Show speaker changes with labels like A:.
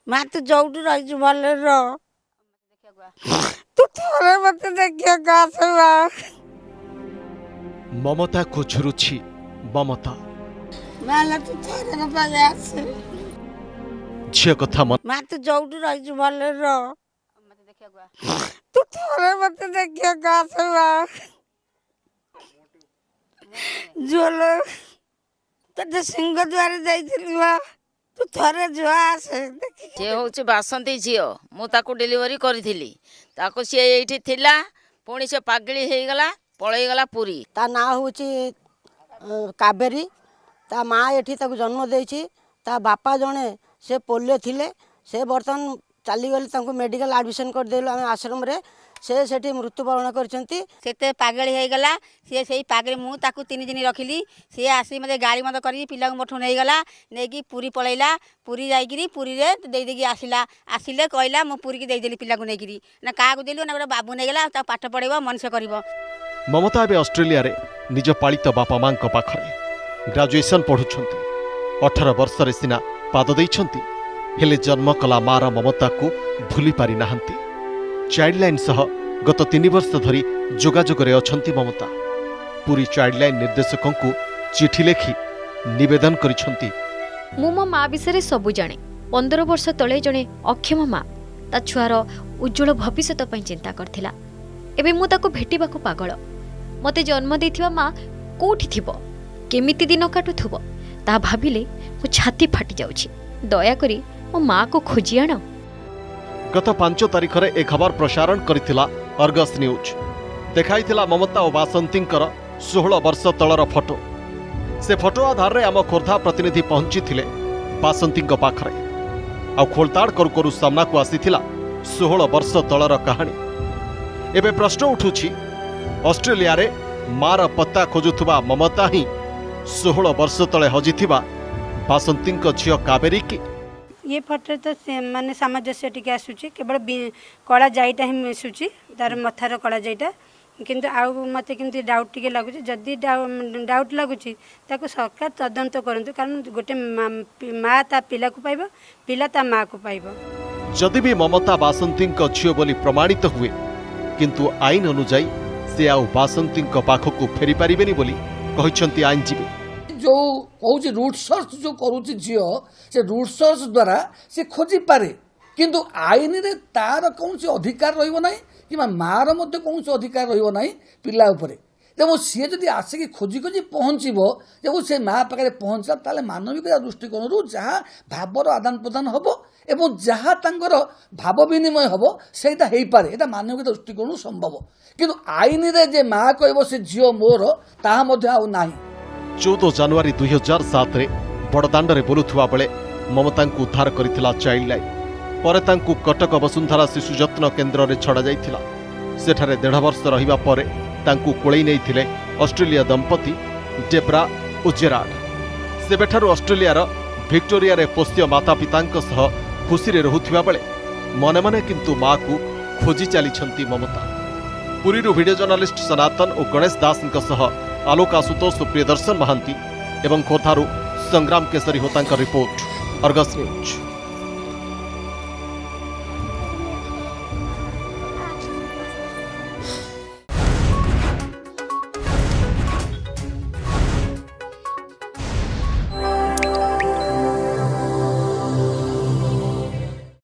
A: माँ तू जोटू रही भले रह तू थोड़े मत देखिए
B: ममता को झुरुछि ममता
A: माला तू थोड़े न पागे आसे
B: झियो कथा मन
A: माँ तू जोटू रही भले रह तू थोड़े मत देखिए झोल तो सिंह द्वार जाइथिली बा तू थरे जो आसे
C: से हूँ बासंती झील मुझे डेलीवरी करी सी ये थिला पुणी से पागली हो गला पलैगला पुरी
D: ता ना हूँ कावेरी ता माँ एठी ताको जन्म देछि ता बापा जने से पोलियो थिले से बर्तमान चलीगले ताको मेडिकल एडमिशन कर देलु आम आश्रम रे से सेठी मृत्युवरण करछंती
A: सेते पागली हो गला सी से पागली मु ताकू 3 दिन रखिली सी आसी मते गाड़ी मत करी पिला को मठु नहीं गला नेकी पुरी पळैला पुरी जाईकरी पुरी रे देई देगी आसिला आसिले कहला मु पुरी की देई देली पिला को नेकीरी ना का को देलु ना बाबू नहीं गला ता पाठ पढेबो मनुष्य करबो।
B: ममता एवं ऑस्ट्रेलिया रे निज पालित बापा मां पाखरे ग्रेजुएशन पढ़ुछंती 18 वर्ष रे सिना पाद दैछंती हेले जन्म कला मार ममता को भूली पारि नाहंती। चाइल्डलाइन सह गत 3 वर्ष धरी जोगाजोग रे अछंती ममता पूरी चाइल्डलाइन निर्देशकों को चिठी लेखि निवेदन करिछंती।
E: मु मो माँ विषय सब जाने 15 वर्ष तले जड़े अक्षम माँ ता छुआर उज्जवल भविष्य पई चिंता करथिला एबे मु ताको भेटिबाको पागल मते जन्म देथिबा माँ कोठी थिबो केमिति दिन काटुथुबो ता भाबिले मो छाती फाटी जाउछि दया करी मो माँ को खोजी आण।
B: गत 5 तारिख रे एक खबर प्रसारण करथिला अर्गस न्यूज देखाइथिला ममता और बासंतींकर 16 वर्ष तलर फोटो से फोटो आधार रे आम खोर्धा प्रतिनिधि पहुंची थिले बासंतींक पाखरे आ खोलताड़ करू करू सामना को आसीथिला 16 वर्ष तलर कहानी। एबे प्रश्न उठुछि ऑस्ट्रेलिया रे मार पत्ता खोजुथुबा ममता ही 16 वर्ष तले हजिथिबा बासंतींक झियो कावेरी की।
F: ये फोटो तो माने सामंजस्य टिके आसुची केवल कला जाईटा ही मिसुची तार मथार कला जाईटा किंतु आउ मते किंतु डाउट टिके लागुची जदी डाउट लागुची ताको सरकार तदंत करंतु कारण गोटे माँ ता पिला को पाइबो पिला ता माँ को पाइबो।
B: जदि भी ममता बासंतींक झियो बोली प्रमाणित हुए किंतु आईन अनुଯାयी से आउ बासंतींक पाखकु फेरी पारिबेनी बोली कहिसंती आईनजीवी।
G: जो कहूँ रूट सर्च जो करुच्ची झील से रूट सर्च द्वारा से खोजी पारे किंतु आईन रे तार कौन अधिकार रही कि मार कौन अधिकार रही पिला उपरे देखो सी जब आसिक खोजी खोजी पहुँचो देखो से माँ पाखे पहुँचला ताले मानविकता दृष्टिकोण जहाँ भावर आदान प्रदान हम एवं जहाँ भाव विनिमय हम सेटा हो पारे यहाँ मानविकता दृष्टिकोण संभव किंतु आईन रे जे माँ कह से झील मोर ता ना।
B: 14 जनवरी 2007 रे बड़दाण्ड रे बोलुथुवा बेले ममता को उद्धार करिथिला चाइल्ड लाइन परे तांकु कटक वसुंधरा शिशु जत्न केन्द्र रे छड़ा जाइथिला सेठारे 1.5 वर्ष रहिबा परे तांकु कोळै नैथिले ऑस्ट्रेलिया दंपति डेब्रा और जेराड सेबेठारु ऑस्ट्रेलिया रो विक्टोरिया रे पोष्य माता पितांक सह खुशी रे रहुथिबा बेले मने मने किंतु माँ को खोजी चलीछंती ममता। पुरीरु वीडियो जर्नलिस्ट सनातन और गणेश दासଙ୍କ सह आलोक आशुतोष प्रियदर्शन महांती एवं खोर्धारू संग्राम केसरी होता रिपोर्ट अर्गस न्यूज।